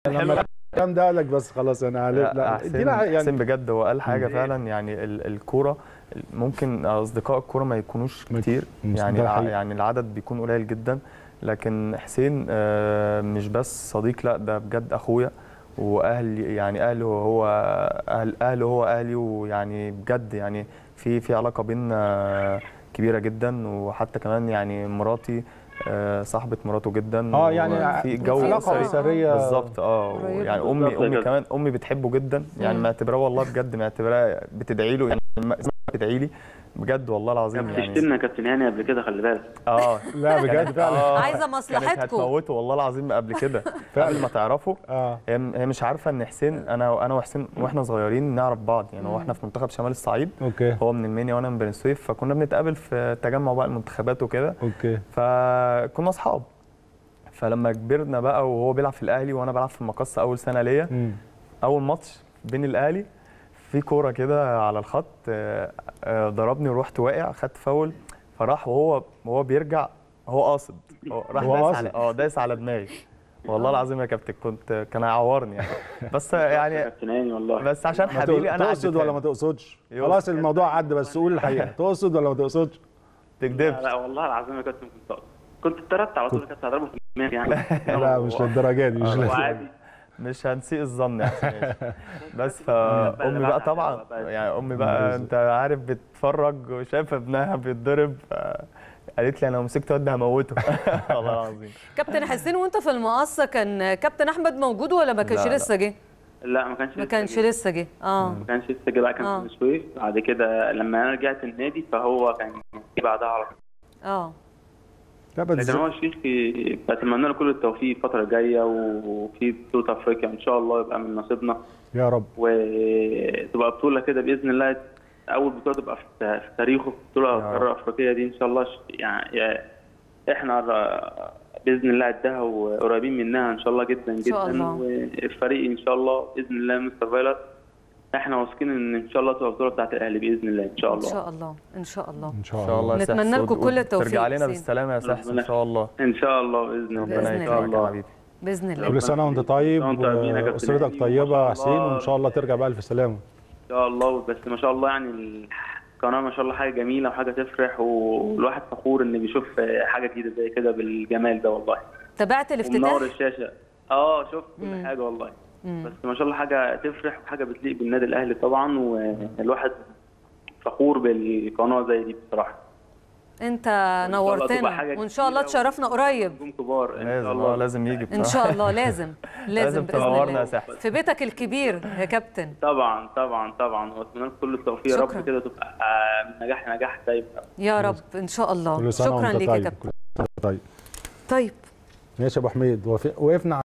لما الكلام ده قال لك بس خلاص انا لا حسين بجد هو قال حاجه فعلا. يعني الكوره ممكن اصدقاء الكوره ما يكونوش كتير، يعني العدد بيكون قليل جدا، لكن حسين مش بس صديق، لا ده بجد اخويا واهلي، يعني اهله هو اهلي، ويعني بجد يعني في علاقه بينا كبيره جدا. وحتى كمان يعني مراتي صاحبه مراته جدا، يعني في جو علاقه اسريه بالظبط. يعني امي كمان امي بتحبه جدا، يعني معتبراه والله بجد، معتبراه بتدعي له، يعني بتدعي لي بجد والله العظيم. يعني بتشتمنا كابتن هاني قبل كده، خلي بالك. لا بجد فعلا عايزه مصلحتكم. كانت هتموته والله العظيم قبل كده قبل ما تعرفه. هي مش عارفه ان حسين، انا وحسين واحنا صغيرين نعرف بعض، يعني هو احنا في منتخب شمال الصعيد. هو من المنيا وانا من بني سويف، فكنا بنتقابل في تجمع بقى المنتخبات وكده. فكنا اصحاب. فلما كبرنا بقى وهو بيلعب في الاهلي وانا بلعب في المقصه، اول سنه ليا، اول ماتش بين الاهلي، في كوره كده على الخط ضربني ورحت واقع، خدت فاول، فراح وهو بيرجع، هو قاصد، راح داس على دماغي. والله العظيم يا كابتن كان هيعورني يعني. بس يعني بس عشان حبيبي انا تقصد ولا ما تقصدش؟ خلاص الموضوع عدى، بس قول الحقيقه، تقصد ولا ما تقصدش؟ تكذبش. لا والله العظيم يا كابتن كنت اتردت على طول، كنت هضربه في الدماغ يعني. لا مش للدرجه دي، مش هنسيء الظن يعني. بس فامي بقى طبعا، يعني امي بقى انت عارف بتتفرج وشايفه ابنها بيتضرب، قالت لي انا لو مسكت واد هموته. والله العظيم. كابتن حسين وانت في المقصه كان كابتن احمد موجود ولا ما كانش لسه جه؟ لا ما كانش لسه جه. ما كانش لسه جه بقى، كان في السويس. بعد كده لما انا رجعت النادي فهو كان جه بعدها على طول. لكن هو الشيخ بتمنى له كل التوفيق الفتره الجايه، وفي بطوله افريقيا ان شاء الله يبقى من نصيبنا يا رب، وتبقى بطوله كده باذن الله، اول بطوله تبقى في تاريخه، بطوله القاره الافريقيه دي ان شاء الله. يعني احنا باذن الله قدها وقريبين منها ان شاء الله جدا جدا. والفريق ان شاء الله باذن الله مستر فايلر، احنا واثقين ان شاء الله تبقى البطوله بتاعت الاهلي باذن الله ان شاء الله. ان شاء الله ان شاء الله ان شاء الله. نتمنى لكم كل التوفيق. ترجع لنا بالسلامه يا سحس ان شاء الله. ان شاء الله باذن الله. ربنا يكرمك يا حبيبي. باذن الله. كل سنه وانت طيب واسرتك طيبه يا حسين، وان شاء الله ترجع بقى الف سلامه. ان شاء الله. بس ما شاء الله يعني القناه ما شاء الله حاجه جميله وحاجه تفرح، والواحد فخور ان بيشوف حاجه جديده زي كده بالجمال ده والله. تابعت الافتتاح؟ ومنور الشاشه. شفت كل حاجه والله. بس ما شاء الله حاجه تفرح وحاجه بتليق بالنادي الاهلي طبعا، والواحد فخور بالقناه زي دي بصراحه. انت نورتنا، وان شاء الله تشرفنا قريب. كبار ان شاء الله. لازم يجي ان شاء الله. لازم تنورنا يا سحس في بيتك الكبير يا كابتن. طبعا طبعا طبعا، واتمنى لكم كل التوفيق يا رب، كده تبقى من نجاح لنجاح دايما يا رب ان شاء الله. شكرا ليك يا كابتن. طيب ماشي يا ابو حميد، وقفنا